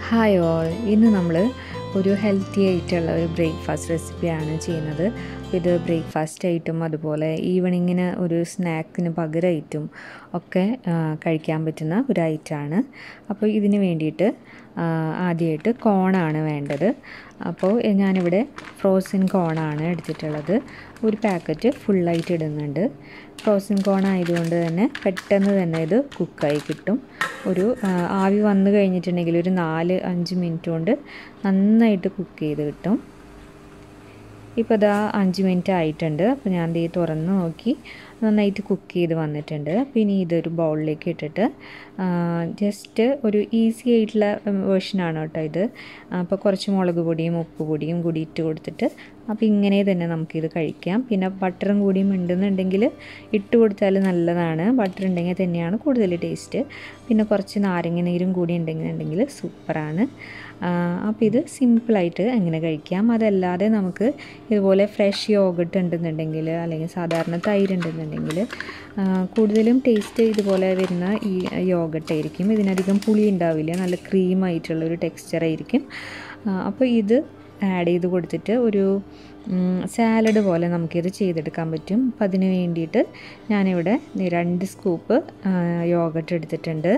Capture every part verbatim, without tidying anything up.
Hi all, ഇന്ന് നമ്മൾ ഒരു ഹെൽത്തി ആയിട്ടുള്ള ഒരു ബ്രേക്ക്ഫാസ്റ്റ് റെസിപ്പിയാണ് ചെയ്യുന്നത്. ഇത് ബ്രേക്ക്ഫാസ്റ്റ് ആയിട്ടും അതുപോലെ ഈവനിങ്ങിന് ഒരു സ്നാക്കിന് പകരമായിട്ടും ഒക്കെ കഴിക്കാൻ പറ്റുന്ന ഒരു ഐറ്റമാണ്. അപ്പോൾ ഇതിന് വേണ്ടിയിട്ട് ആദ്യമായിട്ട് കോണാണ് വേണ്ടത്. അപ്പോൾ ഞാനിവിടെ ഫ്രോസൺ കോണാണ് എടുത്തിട്ടുള്ളത്. ഒരു പാക്കറ്റ് ഫുള്ളായിട്ട് ഇടുന്നുണ്ട്. ഫ്രോസൺ കോൺ ആയതുകൊണ്ട് തന്നെ പെട്ടെന്ന് തന്നെ ഇത് കുക്കായി കിട്ടും. ഒരു ആവി വന്നു കഴിഞ്ഞിട്ടുണ്ടെങ്കിൽ ഒരു നാല് അഞ്ച് മിനിറ്റ് കൊണ്ട് നന്നായിട്ട് കുക്ക് ചെയ്ത് കിട്ടും. ഇപ്പോൾ ഇതാ അഞ്ച് മിനിറ്റ് ആയിട്ടുണ്ട്. അപ്പോൾ ഞാൻ ദേ തുറന്ന് നോക്കി, നന്നായിട്ട് കുക്ക് ചെയ്ത് വന്നിട്ടുണ്ട്. അപ്പോൾ ഇനി ഇതൊരു ബൗളിലേക്ക് ഇട്ടിട്ട് ജസ്റ്റ് ഒരു ഈസി ആയിട്ടുള്ള വേർഷനാണ് കേട്ടോ ഇത്. അപ്പോൾ കുറച്ച് മുളക് പൊടിയും ഉപ്പ് പൊടിയും കൂടി ഇട്ട് കൊടുത്തിട്ട് അപ്പോൾ ഇങ്ങനെ തന്നെ നമുക്കിത് കഴിക്കാം. പിന്നെ ബട്ടറും കൂടിയും ഉണ്ടെന്നുണ്ടെങ്കിൽ ഇട്ട് കൊടുത്താൽ നല്ലതാണ്. ബട്ടർ ഉണ്ടെങ്കിൽ തന്നെയാണ് കൂടുതൽ ടേസ്റ്റ്. പിന്നെ കുറച്ച് നാരങ്ങ നീരും കൂടി ഉണ്ടെന്നുണ്ടെങ്കിൽ സൂപ്പറാണ്. അപ്പോൾ ഇത് സിമ്പിളായിട്ട് എങ്ങനെ കഴിക്കാം. അതല്ലാതെ നമുക്ക് ഇതുപോലെ ഫ്രഷ് യോഗട്ട് ഉണ്ടെന്നുണ്ടെങ്കിൽ അല്ലെങ്കിൽ സാധാരണ തൈര് ഉണ്ടെന്നുണ്ടെങ്കിൽ കൂടുതലും ടേസ്റ്റ് ഇതുപോലെ വരുന്ന ഈ യോഗട്ടായിരിക്കും. ഇതിനധികം പുളി ഉണ്ടാവില്ല, നല്ല ക്രീമായിട്ടുള്ളൊരു ടെക്സ്ചറായിരിക്കും. അപ്പോൾ ഇത് ആഡ് ചെയ്ത് കൊടുത്തിട്ട് ഒരു സാലഡ് പോലെ നമുക്കിത് ചെയ്തെടുക്കാൻ പറ്റും. അപ്പം അതിന് വേണ്ടിയിട്ട് ഞാനിവിടെ രണ്ട് സ്കൂപ്പ് യോഗട്ട് എടുത്തിട്ടുണ്ട്.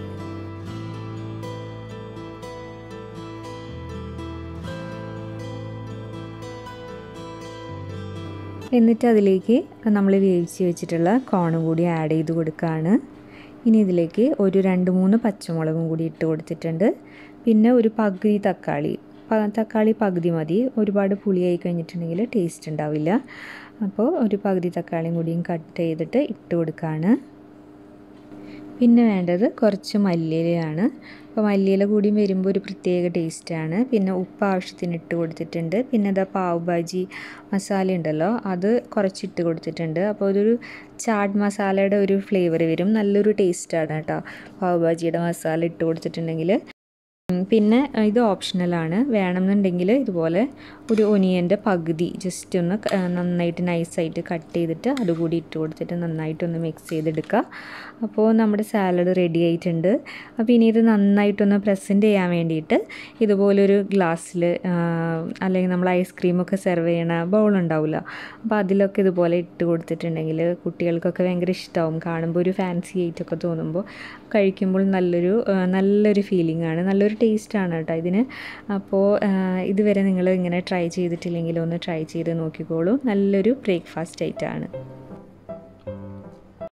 എന്നിട്ട് അതിലേക്ക് നമ്മൾ വേവിച്ച് വെച്ചിട്ടുള്ള കോണും കൂടി ആഡ് ചെയ്ത് കൊടുക്കുകയാണ്. ഇനി ഇതിലേക്ക് ഒരു രണ്ട് മൂന്ന് പച്ചമുളകും കൂടി ഇട്ട് കൊടുത്തിട്ടുണ്ട്. പിന്നെ ഒരു പകുതി തക്കാളി തക്കാളി പകുതി മതി, ഒരുപാട് പുളിയായി കഴിഞ്ഞിട്ടുണ്ടെങ്കിൽ ടേസ്റ്റ് ഉണ്ടാവില്ല. അപ്പോൾ ഒരു പകുതി തക്കാളിയും കൂടിയും കട്ട് ചെയ്തിട്ട് ഇട്ട് കൊടുക്കുകയാണ്. പിന്നെ വേണ്ടത് കുറച്ച് മല്ലിയിലയാണ്. അപ്പോൾ മല്ലിയില കൂടിയും വരുമ്പോൾ ഒരു പ്രത്യേക ടേസ്റ്റാണ്. പിന്നെ ഉപ്പ് ആവശ്യത്തിന് ഇട്ട് കൊടുത്തിട്ടുണ്ട്. പിന്നെ ഇതാ പാവ് ഭാജി മസാല ഉണ്ടല്ലോ, അത് കുറച്ചിട്ട് കൊടുത്തിട്ടുണ്ട്. അപ്പോൾ അതൊരു ചാട്ട് മസാലയുടെ ഒരു ഫ്ലേവർ വരും, നല്ലൊരു ടേസ്റ്റാണ് കേട്ടോ പാവ് ഭാജിയുടെ മസാല ഇട്ട് കൊടുത്തിട്ടുണ്ടെങ്കിൽ. പിന്നെ ഇത് ഓപ്ഷണലാണ്. വേണമെന്നുണ്ടെങ്കിൽ ഇതുപോലെ ഒരു ഒനിയൻ്റെ പകുതി ജസ്റ്റ് ഒന്ന് നന്നായിട്ട് നൈസായിട്ട് കട്ട് ചെയ്തിട്ട് അതുകൂടി ഇട്ട് കൊടുത്തിട്ട് നന്നായിട്ടൊന്ന് മിക്സ് ചെയ്തെടുക്കുക. അപ്പോൾ നമ്മുടെ സാലഡ് റെഡി ആയിട്ടുണ്ട്. അപ്പോൾ ഇനി ഇത് നന്നായിട്ടൊന്ന് പ്രസൻറ്റ് ചെയ്യാൻ വേണ്ടിയിട്ട് ഇതുപോലൊരു ഗ്ലാസ്സിൽ അല്ലെങ്കിൽ നമ്മൾ ഐസ്ക്രീമൊക്കെ സെർവ് ചെയ്യണ ബൗളുണ്ടാവില്ല, അപ്പോൾ അതിലൊക്കെ ഇതുപോലെ ഇട്ട് കൊടുത്തിട്ടുണ്ടെങ്കിൽ കുട്ടികൾക്കൊക്കെ ഭയങ്കര ഇഷ്ടമാവും. കാണുമ്പോൾ ഒരു ഫാൻസി ആയിട്ടൊക്കെ തോന്നുമ്പോൾ കഴിക്കുമ്പോൾ നല്ലൊരു നല്ലൊരു ഫീലിംഗ് ആണ്, നല്ലൊരു ടേസ്റ്റാണ് കേട്ടോ ഇതിന്. അപ്പോൾ ഇതുവരെ നിങ്ങൾ ഇങ്ങനെ ട്രൈ ചെയ്തിട്ടില്ലെങ്കിൽ ഒന്ന് ട്രൈ ചെയ്ത് നോക്കിക്കോളൂ. നല്ലൊരു ബ്രേക്ക്ഫാസ്റ്റ് ആയിട്ടാണ്.